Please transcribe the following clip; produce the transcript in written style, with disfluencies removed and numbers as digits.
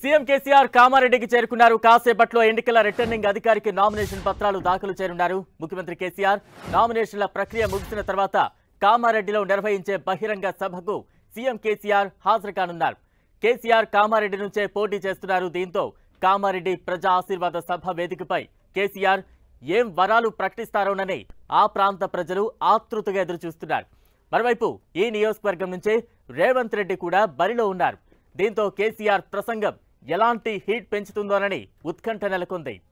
CM KCR కామారెడ్డికి చేరుకున్నారు. కాసేపట్లో ఎన్నికల రిటర్నింగ్ అధికారికి నామినేషన్ పత్రాలు దాఖలు చేయనున్నారు. ముఖ్యమంత్రి కేసీఆర్ నామినేషన్ల ప్రక్రియ ముగిసిన తర్వాత కామారెడ్డిలో నిర్వహించే బహిరంగ సభకు సీఎం కేసీఆర్ హాజరు కానున్నారు. కేసీఆర్ కామారెడ్డి నుంచే పోటీ చేస్తున్నారు. దీంతో కామారెడ్డి ప్రజా ఆశీర్వాద సభ వేదికపై కేసీఆర్ ఏం వరాలు ప్రకటిస్తారోనని ఆ ప్రాంత ప్రజలు ఆతృతగా ఎదురుచూస్తున్నారు. మరోవైపు ఈ నియోజకవర్గం నుంచే రేవంత్ రెడ్డి కూడా బరిలో ఉన్నారు. దీంతో కేసీఆర్ ప్రసంగం ఎలాంటి హీట్ పెంచుతుందోనని ఉత్కంఠ నెలకొంది.